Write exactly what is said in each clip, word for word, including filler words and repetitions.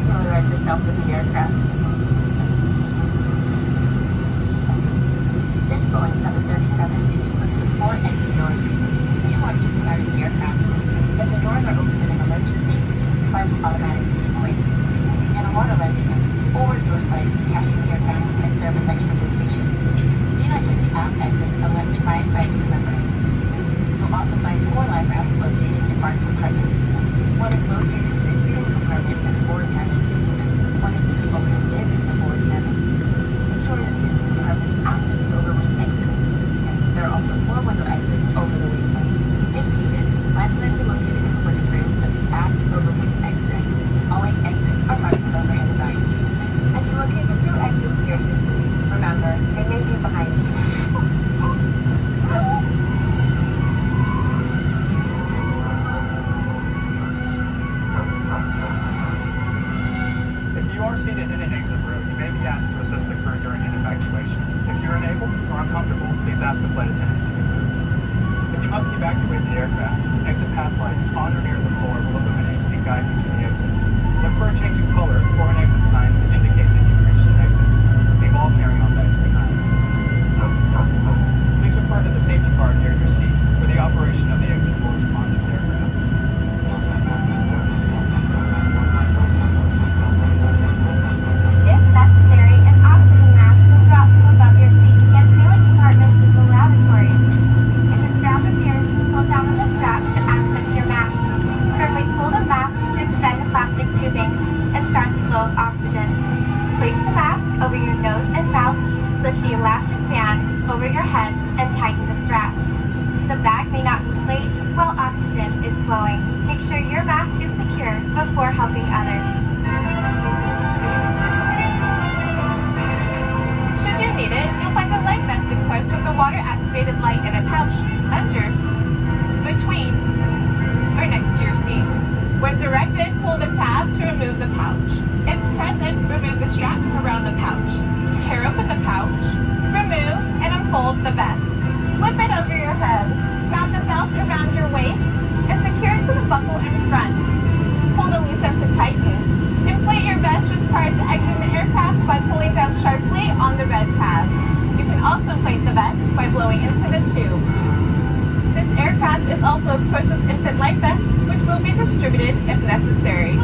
familiarize yourself with the aircraft. This Boeing seven thirty-seven is equipped with four exit doors, two on each side of the aircraft. If the doors are opened in an emergency, the slides will automatically inflate. In a water landing, forward door slides detach from the aircraft and serve as extra rotation. Do not use the aft exits unless advised by a crew member. You'll also find four life rafts located in marked compartments. One is located in the ceiling compartment in the forward cabin. One is in the overhead lid in the forward cabin. The two are in the ceiling compartments after the overwing exits. There are also four window exits over the wings. If needed, life flares are located in the window frames of the aft overwing exits. All eight exits are marked with over and signs. As you locate the two exits near your seat, remember, they may be behind you. If you are seated in an exit row, you may be asked to assist the crew during an evacuation. If you're unable or uncomfortable, please ask the flight attendant to move. If you must evacuate the aircraft, exit path lights on or near the floor will illuminate and guide you to the exit. Look for a change in color or an exit sign to indicate that you've reached an exit. Leave all carry-on bags behind. Please refer to the safety card near your seat for the operation of the exit doors on this aircraft. If necessary, an oxygen mask will drop from above your seat and ceiling compartments in the lavatories. If a strap appears, pull down on the strap to access your mask. Firmly pull the mask to extend the plastic tubing and start the flow of oxygen. Place the mask over your nose and mouth, slip the elastic band over your head, and tighten the straps. The bag may not inflate while oxygen is flowing. Make sure your mask is secure before helping others. Should you need it, you'll find a life vest equipped with a water-activated light in a pouch under, between, or next to your seat. When directed, pull the tab to remove the pouch. If present, remove the strap around the pouch. Tear open the pouch, remove and unfold the vest. Slip it over your head. Wrap the belt around your waist and secure it to the buckle in front. Pull the loose end to tighten. Inflate your vest just prior to exiting the aircraft by pulling down sharply on the red tab. You can also inflate the vest by blowing into the tube. This aircraft is also equipped with infant life vests, which will be distributed if necessary.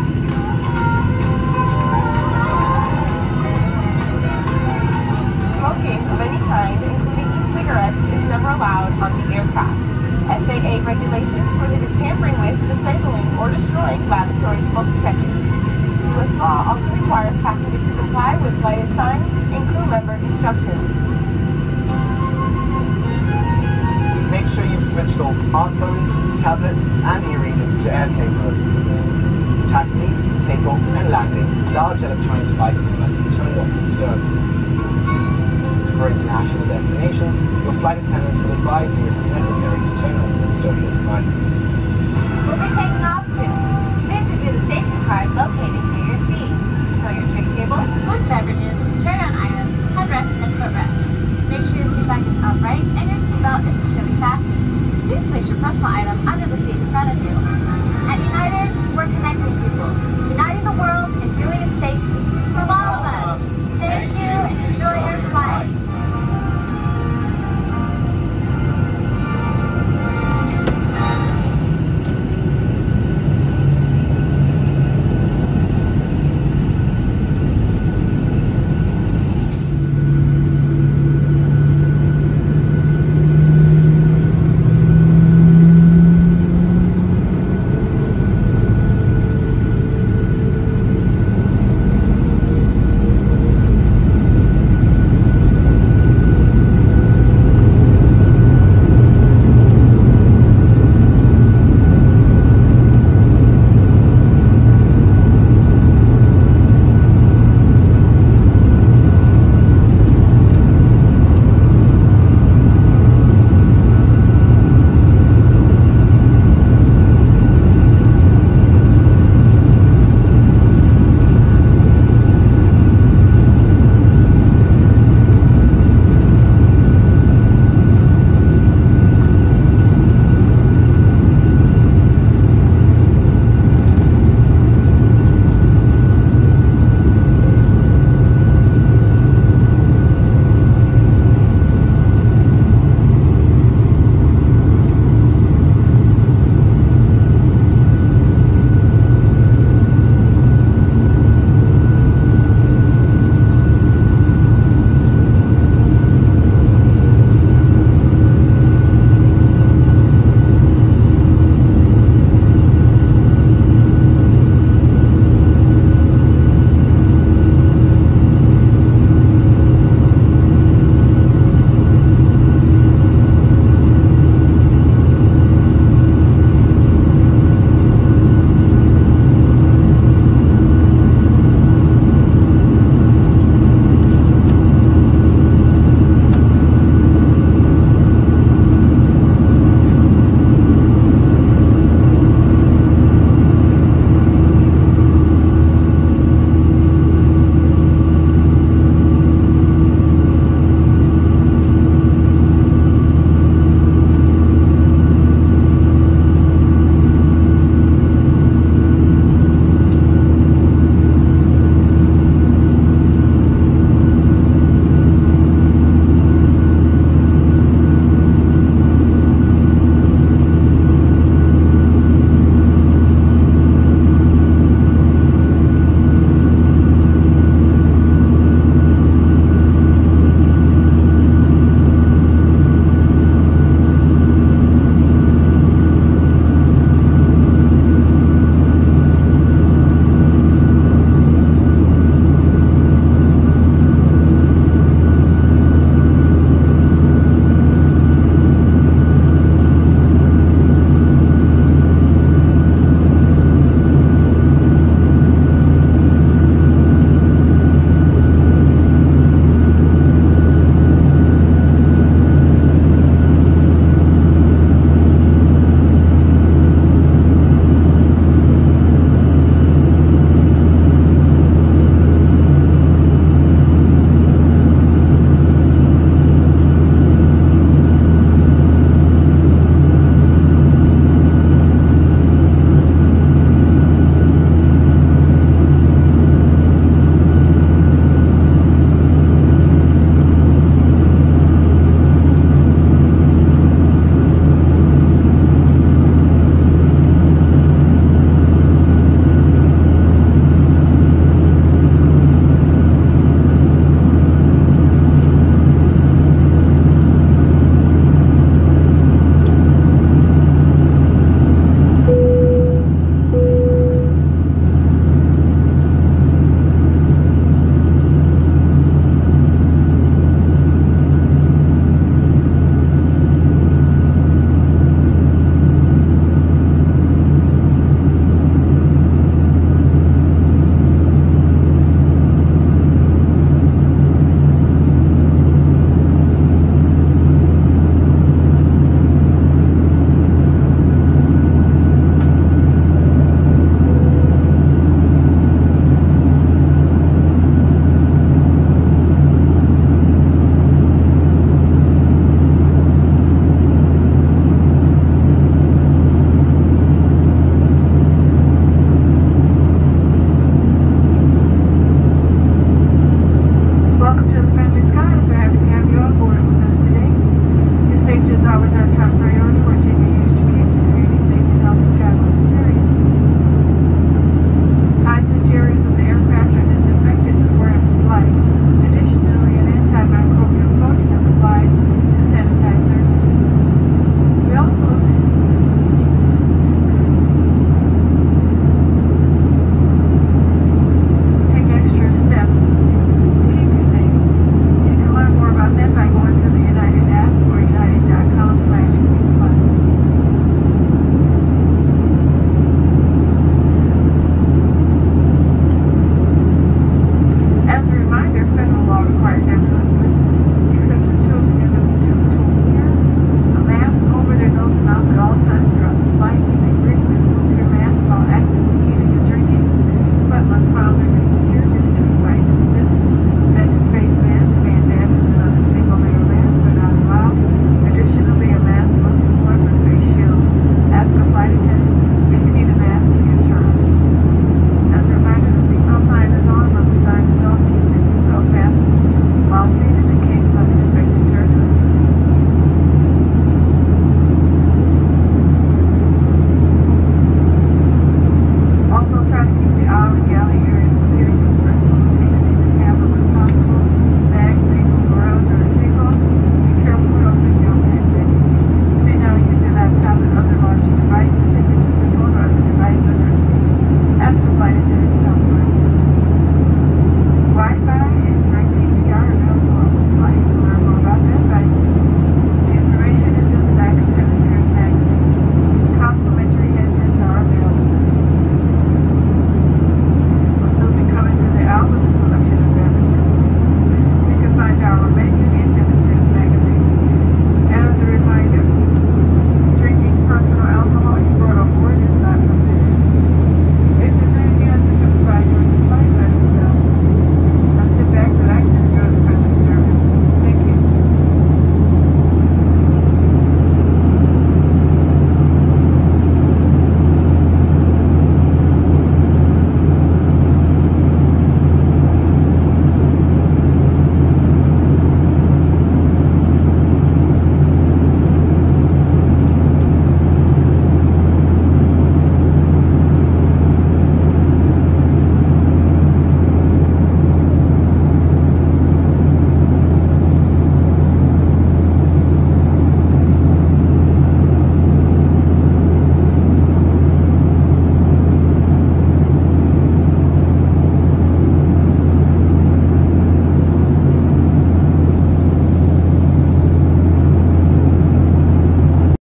Smoking of any kind, including e-cigarettes, is never allowed on the aircraft. F A A regulations prohibit tampering with, disabling, or destroying lavatory smoke detectors. U S law also requires passengers to comply with lighted signs and crew member instructions. Make sure you've switched all smartphones, tablets, and e-readers to airplane mode. Taxi, takeoff, and landing, large electronic devices must be turned off and stowed. For international destinations, your flight attendants will advise you if it's necessary to turn off and stow your device. We'll be taking off soon. Please review the safety